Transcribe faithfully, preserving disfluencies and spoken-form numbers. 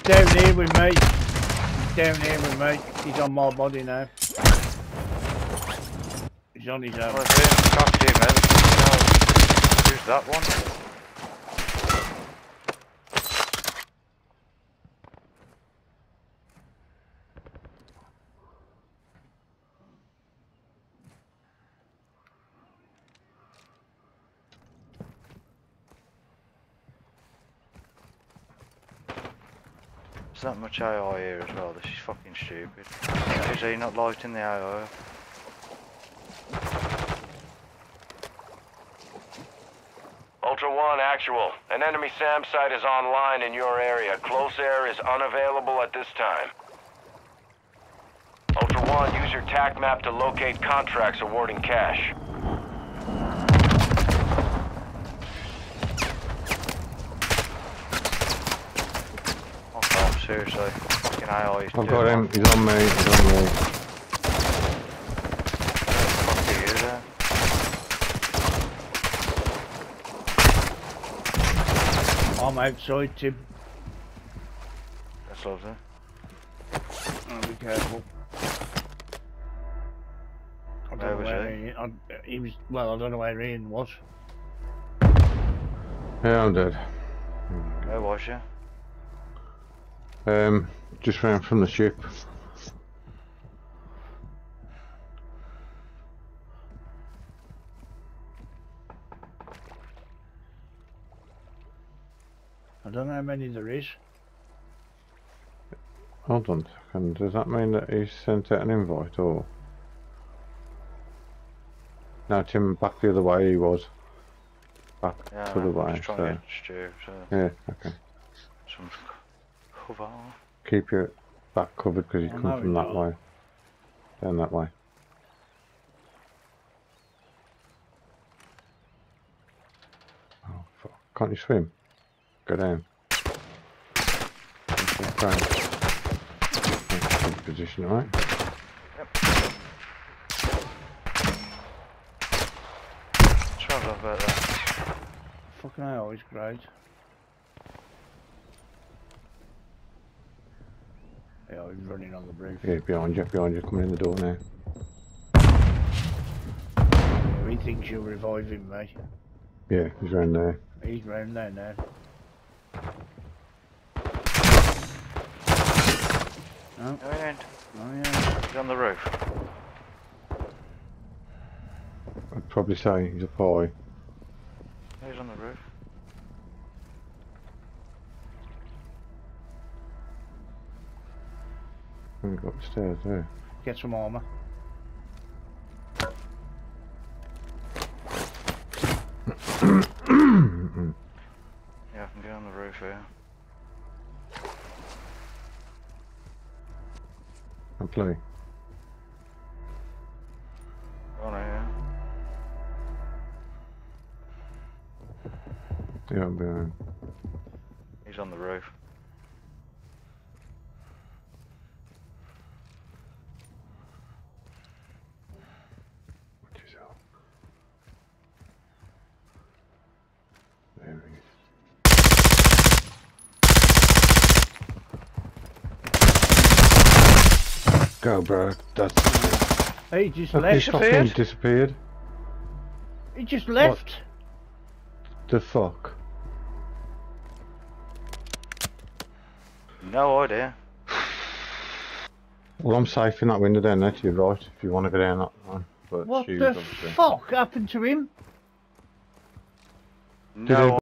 down here with me. He's down here with me. He's on my body now. He's on his own. Well, if he talk to you, mate. Who's that one? There's not much A I here as well, this is fucking stupid. Is he not lighting the A I? Ultra One, actual. An enemy SAM site is online in your area. Close air is unavailable at this time. Ultra One, use your TAC map to locate contracts awarding cash. Seriously, fucking A I is I've got him, he's on me, he's on me. Fuck are you there? I'm outside, Tim. That's lovely. Oh, be careful. I don't Where know was where he? he, I, he was. Well, I don't know where Ian was. Yeah, I'm dead. Where was you? Um, just ran from the ship. I don't know how many there is. Hold on a second, does that mean that he sent out an invite or? No, Tim, back the other way he was. Back Yeah, to the I'm way, just trying so. to get Stu, so Yeah, okay. some cover. Keep your back covered because he's Oh, come no, from he that don't. way. Down that way. Oh, fuck. Can't you swim? Go down. Okay. Good position, right? Yep. Travel about that. Fucking hell, he's great. Yeah, he's running on the roof. Yeah, behind you, behind you, coming in the door now. He thinks you're reviving me. Yeah, he's around there. He's round there now. Oh, No, he ain't. oh yeah. He's on the roof. I'd probably say he's a pie. He's on the roof. And go upstairs there. Get some armour. Yeah, I can get on the roof here. And play. On here. Yeah, I'm behind. He's on the roof. Watch yourself. There he is. Go, bro. That's. He just Look, left. he's fucking disappeared. He just left. The fuck? No idea. Well, I'm safe in that window down there to your right if you want to go down that one. But What Stu's the obviously. fuck happened to him? No